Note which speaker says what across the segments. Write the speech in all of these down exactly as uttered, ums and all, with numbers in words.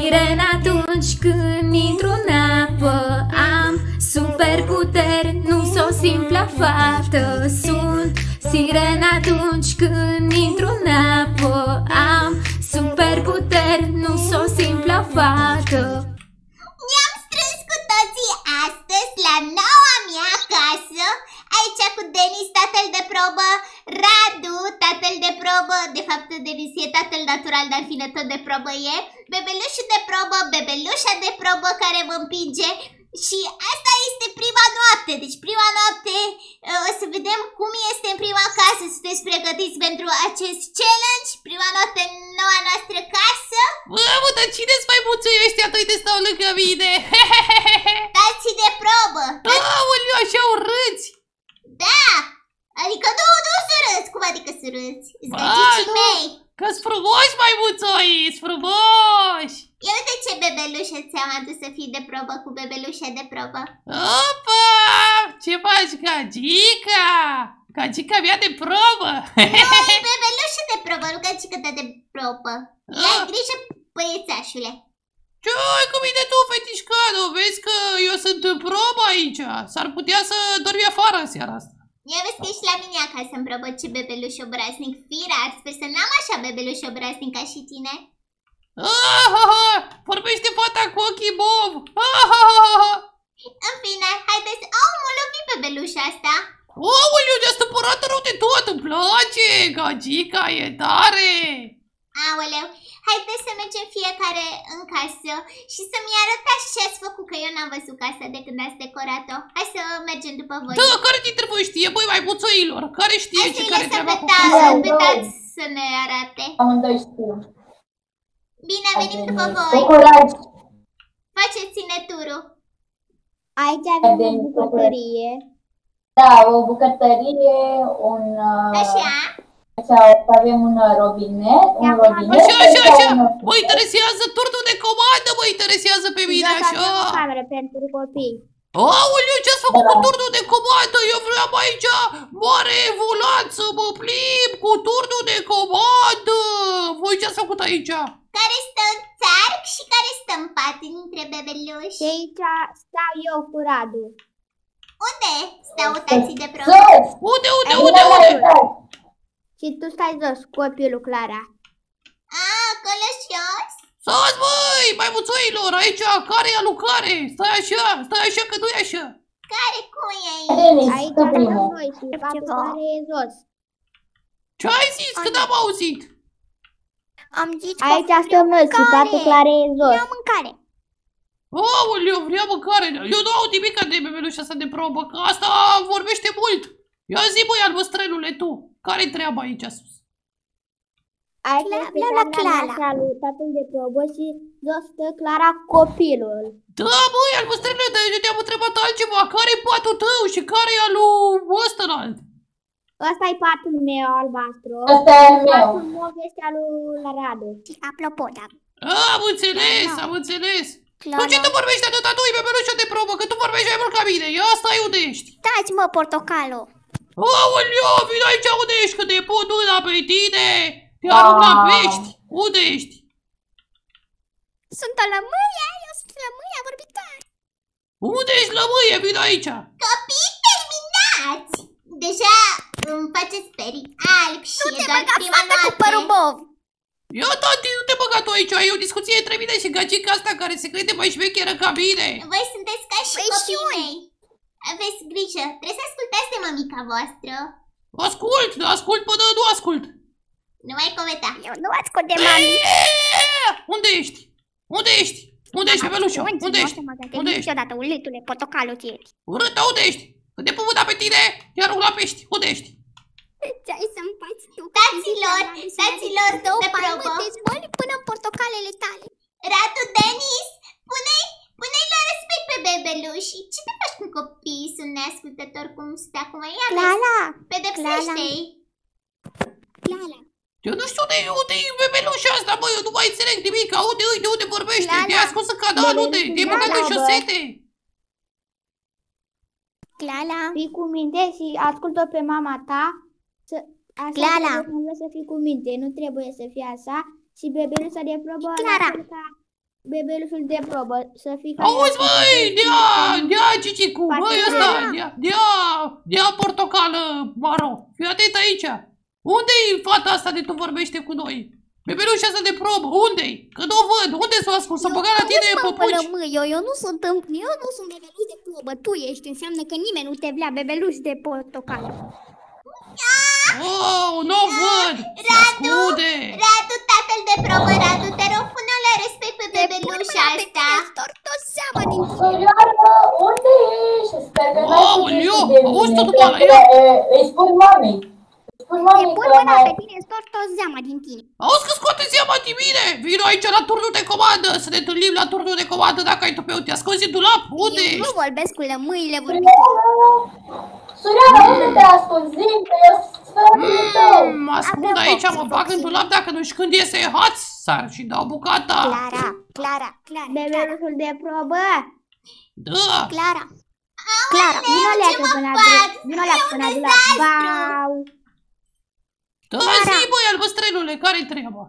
Speaker 1: sirenă atunci când intru în apă. Am superputeri, nu s-o simplă fată. Sunt sirenă atunci când intru în apă. Am superputeri, nu s-o simplă fată.
Speaker 2: Ne-am strâns cu toții astăzi la noua mea casă. Aici cu Denis, tatăl de probă, Radu, tatăl de probă. De fapt, Denis e tatăl natural, dar în fine tot de probă e. Bebelușul de probă, bebelușa de probă care mă împinge. Și asta este prima noapte. Deci prima noapte o să vedem cum este în prima casă. Sunteți pregătiți pentru acest challenge? Prima noapte în noua noastră casă.
Speaker 3: Mamă, dar cine-s mai muțui ăștia atâi de stau lângă mine?
Speaker 2: Tații de probă.
Speaker 3: Aoleu, așa urâți.
Speaker 2: Da, adică nu, nu să râzi. Cum adică să râzi? Îți găgicii mei.
Speaker 3: Că-s frumoși mai muțoi, s frumoși.
Speaker 2: Ia uite ce bebelușă ți-am adus să fii de probă cu bebelușa de probă.
Speaker 3: Opa, ce faci, gagica? Gagica mea de probă.
Speaker 2: Nu, e bebelușă de probă, nu gagica ta de probă. Ia grijă, băiețașule.
Speaker 3: Ce-ai cu mine tu, fetișcanu? Vezi că eu sunt în probă aici. S-ar putea să dormi afară seara asta.
Speaker 2: Ia vezi că ești la mine acasă în probă, ce bebeluș obraznic. Firar, sper să n-am așa bebeluș obraznic ca și tine.
Speaker 3: Ahaha, vorbește fata cu ochii mov. Ahaha.
Speaker 2: În fine, haideți, au, m-a lovit bebelușa asta.
Speaker 3: Aoleu, de-a stăpărat rău de tot, îmi place, gagica e tare.
Speaker 2: Aoleu, haideți să mergem fiecare în casă și să-mi arătați ce ați făcut, că eu n-am văzut casa de când ați decorat-o. Hai să mergem după voi.
Speaker 3: Da, care dintre voi știe, băi, mai muțoilor? Care știe
Speaker 2: Hai
Speaker 3: ce
Speaker 2: să-i
Speaker 3: care
Speaker 2: lăsăm
Speaker 3: treaba
Speaker 2: pe
Speaker 3: cu
Speaker 2: ta-
Speaker 3: casa?
Speaker 2: pe tați să ne arate.
Speaker 4: Amândoi știu.
Speaker 2: Bine, venim după voi.
Speaker 4: Cu curaj.
Speaker 2: Faceți-ne turul.
Speaker 5: Aici avem o bucătărie.
Speaker 4: Da, o bucătărie, un... uh,
Speaker 2: Așa.
Speaker 4: Așa, avem un robinet, un robinet.
Speaker 3: Așa, așa, așa.
Speaker 4: un-
Speaker 3: Mă interesează turnul de comandă, mă interesează pe mine,
Speaker 5: Jos avem o
Speaker 3: așa.
Speaker 5: cameră pentru copii.
Speaker 3: Aoleu, ce-ați făcut
Speaker 4: Da.
Speaker 3: cu turnul de comandă? Eu vreau aici mare volan să mă plimb cu turnul de comandă. Voi ce-ați făcut aici?
Speaker 2: Care stă în țarc și care stă în pat dintre bebeluși?
Speaker 5: Și aici stau eu cu Radu.
Speaker 2: Unde stau tații de probă?
Speaker 4: Sus!
Speaker 3: Unde, unde,
Speaker 5: Aici
Speaker 3: unde,
Speaker 5: la
Speaker 3: unde?
Speaker 5: jos. Și tu stai jos, copilul Clara.
Speaker 2: A, acolo jos?
Speaker 3: Stați, băi, mai muțoilor, aici, care e alucare? Stai așa, stai așa că nu e așa.
Speaker 2: Care, cum e aici?
Speaker 4: Denis,
Speaker 5: Aici
Speaker 4: tu
Speaker 5: avem
Speaker 4: primul.
Speaker 5: noi și patul care e jos.
Speaker 3: Ce ai zis? Că n-am auzit.
Speaker 6: Am zis că
Speaker 5: Aici stăm noi și patul care e jos.
Speaker 6: vreau mâncare.
Speaker 3: Aoleu, vrea mâncare. Eu nu aud nimic de bebelușa asta de probă, că asta vorbește mult. Ia zi, băi, albăstrănule, tu. Care-i treaba aici sus?
Speaker 5: Aici
Speaker 6: Cla-
Speaker 5: este
Speaker 6: vreau la
Speaker 5: camera
Speaker 6: Clara.
Speaker 5: noastră lui tatăl de probă și jos stă Clara copilul.
Speaker 3: Da, băi, albăstrăule, dar eu te-am întrebat altceva. Care-i patul tău și care-i alu ăstălalt?
Speaker 5: Ăsta e patul meu albastru.
Speaker 4: Ăsta e al meu.
Speaker 5: Patul mov este al lui Radu.
Speaker 6: Apropo, da.
Speaker 3: Am înțeles, am înțeles.
Speaker 6: Clara.
Speaker 3: Tu ce tu vorbești atâta tu, bebelușa de probă, că tu vorbești mai mult ca mine. Ia stai unde ești.
Speaker 6: Dați, mă, portocalo.
Speaker 3: Aoleu, vino aici unde ești, că te pun mâna pe tine. Te arunc la pești. Unde ești?
Speaker 6: Sunt o lămâie, eu sunt lămâia vorbitoare.
Speaker 3: Unde ești, lămâie? Vino aici.
Speaker 2: Copii, terminați! Deja îmi faceți perii albi și
Speaker 6: Nu
Speaker 2: e
Speaker 6: te
Speaker 2: doar
Speaker 6: băga,
Speaker 2: prima
Speaker 6: fată, cu părul
Speaker 2: noapte.
Speaker 6: bov.
Speaker 3: Ia, tati, nu te băga tu aici. E o discuție între mine și gagica asta care se crede mai șmecheră ca mine.
Speaker 2: Voi sunteți ca și
Speaker 6: Păi și
Speaker 2: copiii
Speaker 6: noi.
Speaker 2: mei. Aveți grijă, trebuie să ascultați de mămica voastră.
Speaker 3: Ascult, ascult până nu ascult.
Speaker 2: Nu mai cometa.
Speaker 6: Eu nu ascult de mami.
Speaker 3: Eee! Unde ești? Unde ești? Unde ești, bebelușă? Unde ești? Unde ești?
Speaker 6: Niciodată, ulitule, portocalo ție.
Speaker 3: Urâtă, unde ești? Că te pun mâna pe tine, te arunc la pești. Unde ești?
Speaker 6: Ce ai să-mi faci tu?
Speaker 2: Taților, taților
Speaker 6: două
Speaker 2: de probă.
Speaker 6: palme de zboli până în portocalele tale.
Speaker 2: Radu, Denis, pune-i, pune-i la respect pe bebeluși. Ce te faci când copiii sunt neascultători cum stă acum? Ia vezi,
Speaker 6: Clara,
Speaker 2: pedepsește-i.
Speaker 6: Clara.
Speaker 3: Eu nu știu unde, unde e bebelușa asta, bă, eu nu mai înțeleg nimic. Unde, uite, unde vorbește?
Speaker 6: Lala.
Speaker 3: Te-ai ascuns în canal, unde? Te-ai băgat în
Speaker 5: Lala, bă.
Speaker 3: șosete.
Speaker 6: Clara.
Speaker 5: Fii cu minte și ascultă pe mama ta. Să, așa
Speaker 6: Clara.
Speaker 5: trebuie să fii cu minte, nu trebuie să fie așa. Și bebeluța de probă
Speaker 6: Clara.
Speaker 5: la fel ca bebelușul de probă, să fii ca...
Speaker 3: Auzi, băi, dea, dea Cicicu, băi, ăsta, dea, dea, dea portocală maro. Fii atent aici. Unde-i fata asta de tu vorbește cu noi? Bebelușul ăsta de probă, unde-i? Că nu o văd, unde s-o ascuns? S-a băgat la tine păpuci?
Speaker 6: Eu, eu nu sunt, eu nu sunt bebeluș de probă, tu ești, înseamnă că nimeni nu te vrea bebeluș de portocală.
Speaker 3: Oh, nu o văd! Se ascunde!
Speaker 2: Radu, tatăl de probă, Radu, te rog, pune la respect pe bebelușa asta.
Speaker 6: Stor tot seama din tine.
Speaker 4: Surioară, unde ești? Sper că n-ai
Speaker 3: Aoleu,
Speaker 4: fugit de
Speaker 3: auzi tu
Speaker 4: mine.
Speaker 3: după ala,
Speaker 4: Sper
Speaker 3: ia.
Speaker 4: că, e, Îi spun mamei. Îi spun
Speaker 6: Te
Speaker 4: mamei
Speaker 6: pun
Speaker 4: că
Speaker 6: mâna
Speaker 4: mai...
Speaker 6: pe tine, stor tot seama din tine.
Speaker 3: Auzi că scoate seama din mine! Vino aici la turnul de comandă! Să ne întâlnim la turnul de comandă dacă ai tupeu. Te ascunzi în dulap? Unde
Speaker 6: Eu nu
Speaker 3: ești?
Speaker 6: vorbesc cu lămâile vorbitoare.
Speaker 4: Surioară, unde te ascunzi? Zim că eu sunt sferatul tău.
Speaker 3: Mm, mă ascund
Speaker 6: Avem
Speaker 3: aici,
Speaker 6: box,
Speaker 3: mă
Speaker 6: box.
Speaker 3: bag în dulap dacă nu știi când iese haț, sar și dau bucata.
Speaker 6: Clara, Clara, Clara, Clara,
Speaker 5: Bebelușul de probă.
Speaker 3: Da!
Speaker 6: Clara. Clara,
Speaker 5: Vino
Speaker 2: ce
Speaker 5: leacă
Speaker 2: mă
Speaker 5: până
Speaker 2: fac?
Speaker 5: la Vino leacă până la Bau.
Speaker 3: Da, zi, băi, albăstrelule, care-i treaba?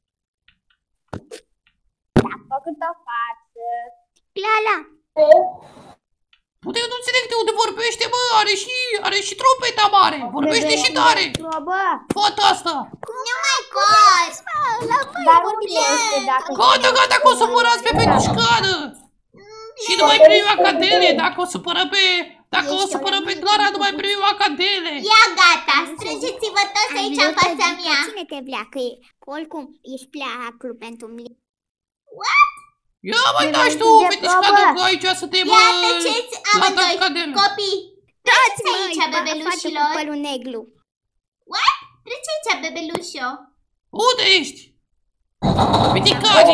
Speaker 5: Am făcut o față.
Speaker 6: Clara.
Speaker 3: Pute, eu nu înțeleg de unde vorbește, bă, are și, are și trompeta mare, vorbește și tare.
Speaker 5: Probă.
Speaker 3: Fata asta.
Speaker 2: Nu mai cos!
Speaker 5: Dar unde este dacă...
Speaker 3: Gata, gata, că o supărați pe petușcană. Și nu mai primim acadele, dacă o supărăm pe... Dacă o
Speaker 6: Ești o
Speaker 3: supărăm pe
Speaker 6: lămâie
Speaker 3: Clara,
Speaker 6: cu
Speaker 3: nu mai primim acadele.
Speaker 2: Ia gata, strângeți-vă toți aici în fața mea.
Speaker 6: Cine te vrea? Că e- oricum ești prea aclu pentru mine.
Speaker 3: Ia mai dași tu,
Speaker 5: Bebelușul de
Speaker 3: fetișcană,
Speaker 5: probă.
Speaker 3: că aici suntem
Speaker 2: Ia
Speaker 3: uh,
Speaker 2: tăceți
Speaker 3: la
Speaker 2: amândoi,
Speaker 3: acadele.
Speaker 2: copii.
Speaker 6: Toți,
Speaker 2: Treceți
Speaker 6: măi,
Speaker 2: aici,
Speaker 6: ba- fată cu
Speaker 2: bebelușilor.
Speaker 6: părul negru.
Speaker 2: Trece aici, bebelușo.
Speaker 3: Unde ești? Piticanie.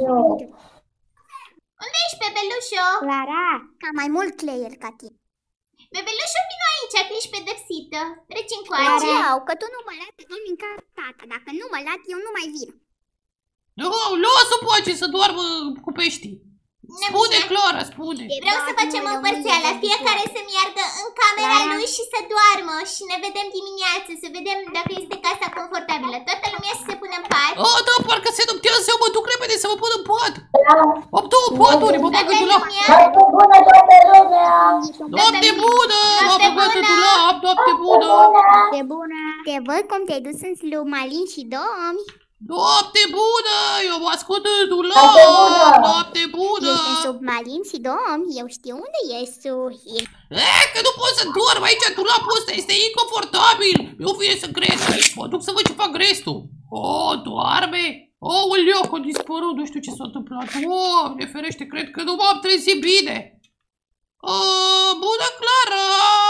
Speaker 2: Unde ești, bebelușo?
Speaker 5: Clara.
Speaker 6: Ca mai mult cleier ca tine.
Speaker 2: Bebelușo, vino aici, că ești pedepsită. Treci încoace.
Speaker 6: Iau, că tu nu mă lați, nu minca tata. Dacă nu mă lați, eu nu mai vin.
Speaker 3: Nu, lasă poate să doarmă cu peștii. Spune,
Speaker 2: Bine.
Speaker 3: Clara, spune.
Speaker 2: Vreau să facem împărțeala, fiecare să meargă în camera lui și să doarmă și ne vedem dimineață, să vedem dacă este casa confortabilă. Toată lumea să se pună în pat.
Speaker 3: A, da, parcă se noptează, eu mă duc repede să mă pun în pat. Am două paturi, mă bag în
Speaker 2: Toată
Speaker 3: dulap.
Speaker 2: lumea,
Speaker 4: Noapte bună toată lumea!
Speaker 3: Noapte bună, m-am
Speaker 2: Noapte
Speaker 3: băgat în
Speaker 2: bună.
Speaker 3: dulap, noapte bună.
Speaker 5: De bună.
Speaker 6: Te văd cum te-ai dus în slumalin și dormi.
Speaker 3: Noapte bună, eu mă ascund în dulap.
Speaker 4: Noapte bună.
Speaker 3: Noapte bună.
Speaker 6: Ești în submarin și dormi. Eu știu unde ești. E-
Speaker 3: E, că nu pot să dorm aici, dulapul ăsta este inconfortabil. Eu vine să cresc aici, mă duc să văd ce fac restul. Oh, doarme? Oh, uleu, că a dispărut, nu știu ce s-a întâmplat. Doamne ferește, cred că nu m-am trezit bine. Oh, bună, Clara!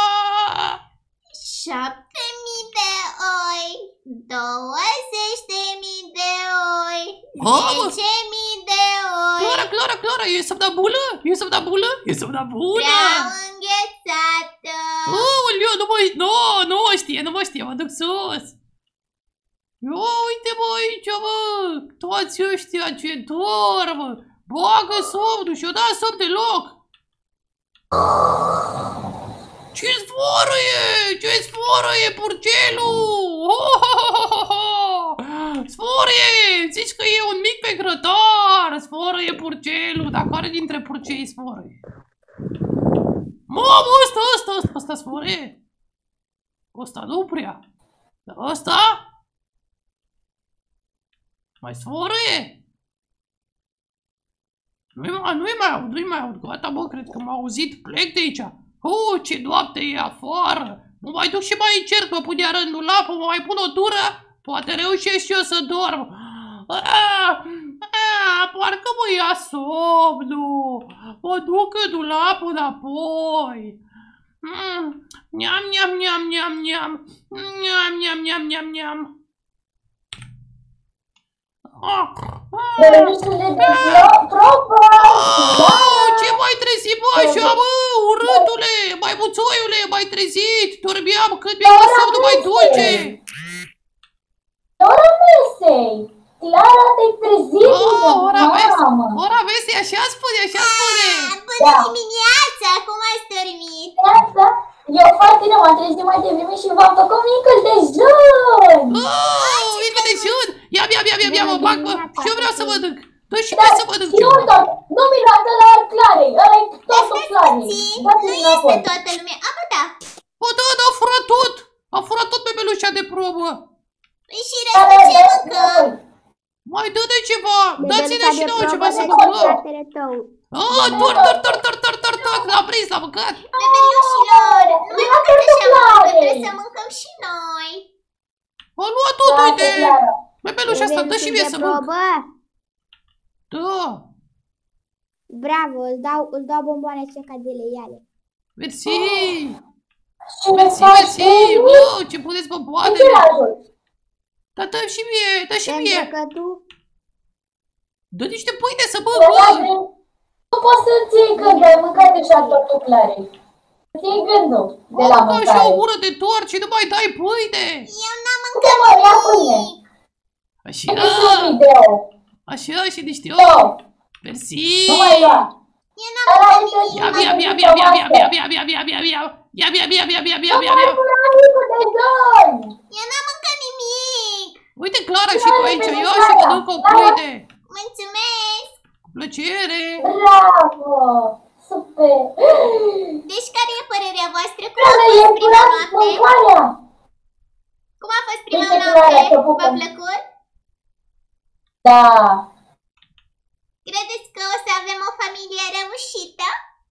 Speaker 2: șapte mii de oi, douăzeci de mii de oi,
Speaker 3: Mamă!
Speaker 2: zece mii de oi.
Speaker 3: Clara, Clara, Clara, e somnambulă? E somnambulă? E somnambulă?
Speaker 2: Vreau înghețată.
Speaker 3: Oh, uleu, nu mă, nu, nu mă știe, nu mă știe, mă duc sus. Ia uite mă aici, mă, toți ăștia ce dorm, bagă somnul și eu da somn deloc. Ce zvorăie, ce zvorăie, purcelul! Oh, oh, oh, oh, oh. Zvorăie, zici că e un mic pe grătar, zvorăie purcelul, dar care dintre purcei zvorăie? Mamă, ăsta, ăsta, ăsta, ăsta zvorăie. Ăsta nu prea, dar ăsta? Mai zvorăie? Nu-i mai, nu-i mai aud, nu-i mai aud, gata bă, cred că m-a auzit, plec de aici. Oh, ce noapte e afară! Mă mai duc și mai încerc, mă pun iar în dulap, mă mai pun o tură, poate reușesc și eu să dorm. Ah, ah, parcă mă ia somnul, mă duc în dulap înapoi. Mm, Niam, niam, niam, niam, niam, niam, niam, niam, niam, niam. Ah, ah.
Speaker 4: Bebelușul de probă!
Speaker 3: Oh, ce mai trezit, bă, așa, bă, urâtule, băibuțoiule, mai trezit, dormeam când mi-a luat somnul mai dulce.
Speaker 4: Ora mesei! Clara, te-ai trezit
Speaker 3: Oh,
Speaker 4: deja,
Speaker 3: ora vezi,
Speaker 4: mamă!
Speaker 3: ora vezi, așa spune, așa spune.
Speaker 2: Ah, Bună
Speaker 4: Da.
Speaker 2: dimineața, cum ați dormit?
Speaker 4: Asta, eu foarte bine m-am trezit mai devreme și v-am făcut micul dejun!
Speaker 3: Oh, uite de jun, ia, ia, ia, ia, ia, mă bag, bă, și eu vreau să mănânc. Dă și mie să mănânc ceva.
Speaker 4: Nu miroase la Clarei, ăla-i totul Clarei.
Speaker 2: Puțin,
Speaker 4: Dați-mi
Speaker 2: nu
Speaker 4: înapoi.
Speaker 2: este toată lumea. A, bă, da.
Speaker 3: Bă, da, da, a furat tot. A furat tot bebelușa de probă.
Speaker 2: Păi și restul ce mâncăm?
Speaker 3: Mai dă-ne ceva. Dați-ne și nouă ceva să
Speaker 5: mâncăm.
Speaker 3: mâncăm. Ah, tort, tort, tort, tort, tort, tort, tort. L-am prins, l-am mâncat.
Speaker 2: Bebelușilor, nu mai mâncați așa mult, că trebuie să mâncăm și noi.
Speaker 3: A luat tot,
Speaker 4: Lasă,
Speaker 3: uite.
Speaker 4: Clara.
Speaker 3: Bebelușa asta, dă și mie să mânc.
Speaker 5: probă.
Speaker 3: Da.
Speaker 5: Bravo, îți dau, îți dau bomboane secadele, ia-le.
Speaker 3: Mersi.
Speaker 4: Și
Speaker 3: Mersi,
Speaker 4: faci
Speaker 3: mersi. Bă, ce puneți bomboane.
Speaker 4: ce ajut?
Speaker 3: Da, dă și mie, dă și mie.
Speaker 5: Pentru că tu...
Speaker 3: Dă niște pâine să mânc, bă.
Speaker 4: Nu poți să-ți iei când ai mâncat deja tortul Clarei. Îți iei gândul de la
Speaker 3: Am mâncat și o
Speaker 4: mâncare.
Speaker 3: gură de tort și nu mai dai pâine.
Speaker 2: Eu n-am
Speaker 4: Uite,
Speaker 2: mâncat
Speaker 4: mă, ia pâine.
Speaker 2: nimic.
Speaker 3: Așa,
Speaker 4: Uite și un video.
Speaker 3: așa și niște
Speaker 4: Două.
Speaker 3: ouă. Mersi.
Speaker 4: Nu mai lua.
Speaker 2: Eu n-am mâncat nimic.
Speaker 3: Ia, ia, ia, ia, ia, ia, ia, ia, ia, ia, ia, ia. Ia, ia, ia, ia, ia, ia,
Speaker 4: Nu
Speaker 3: ia,
Speaker 4: mai
Speaker 3: ia.
Speaker 4: fura amicul de doi.
Speaker 2: Eu n-am mâncat nimic.
Speaker 3: Uite, Clara, și tu aici. Ia și mănâncă o pâine.
Speaker 2: Mulțumesc.
Speaker 3: Cu plăcere.
Speaker 4: Bravo. Super.
Speaker 2: Deci care e părerea voastră? Cum a
Speaker 4: Clara, e
Speaker 2: fost prima
Speaker 4: curat
Speaker 2: noapte?
Speaker 4: mâncarea.
Speaker 2: Cum a fost prima
Speaker 4: Uite,
Speaker 2: noapte?
Speaker 4: Clara, te
Speaker 2: V-a
Speaker 4: pupăm.
Speaker 2: plăcut?
Speaker 4: Da.
Speaker 2: Credeți că o să avem o familie reușită?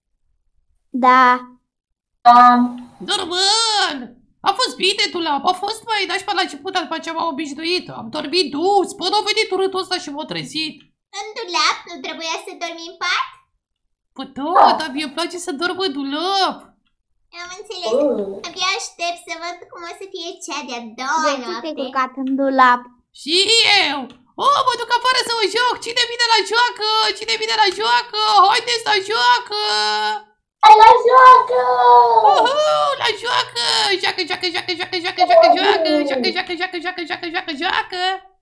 Speaker 5: Da.
Speaker 4: Am.
Speaker 3: Normal. A fost bine, Dulap. A fost mai nașpa la început, dar după aceea m-am obișnuit. Am dormit dus. Până a venit urâtul ăsta și m-a trezit.
Speaker 2: În dulap nu trebuia să dormi în pat?
Speaker 3: Păi da, dar mie îmi place să dorm în dulap.
Speaker 2: Am înțeles.
Speaker 4: Uh.
Speaker 2: Abia aștept să văd cum o să fie cea de-a doua
Speaker 5: De ce te-ai
Speaker 2: noapte.
Speaker 5: culcat în dulap?
Speaker 3: Și eu. Oh, mă duc afară să mă joc. Cine vine la joacă? Cine vine la joacă? Haideți la joacă.
Speaker 4: Hai la joacă!
Speaker 3: Uhu, la joacă. Joacă, joacă, joacă, joacă, joacă, joacă, joacă, joacă, joacă, joacă, joacă, joacă, joacă, joacă.